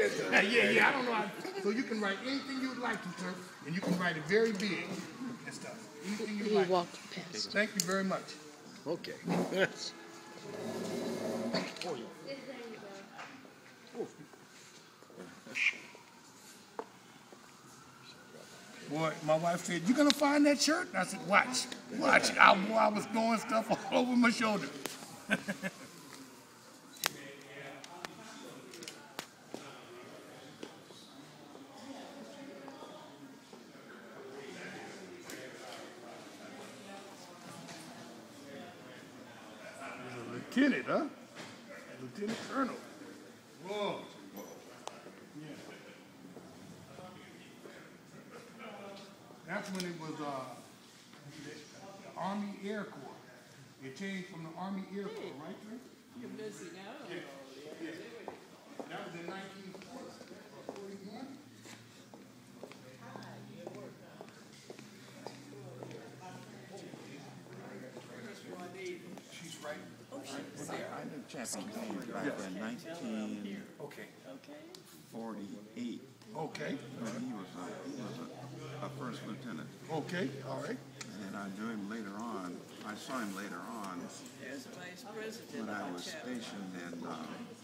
Yeah, I don't know how. So you can write anything you would like to, sir, and you can write it very big and stuff. Anything you like. Walk past. Thank you very much. Okay. Boy, my wife said, "You gonna find that shirt?" And I said, "Watch. I was throwing stuff all over my shoulder." Lieutenant, huh? Lieutenant Colonel. Whoa. Yeah. That's when it was the Army Air Corps. It changed from the Army Air Corps, right, sir? You're missing out. Yeah. That was in 1941. She's right. I knew Chappie Kane back in 1948. Okay. When he was a first lieutenant. Okay, all right. And I knew him later on. I saw him later on As vice president. when I was stationed in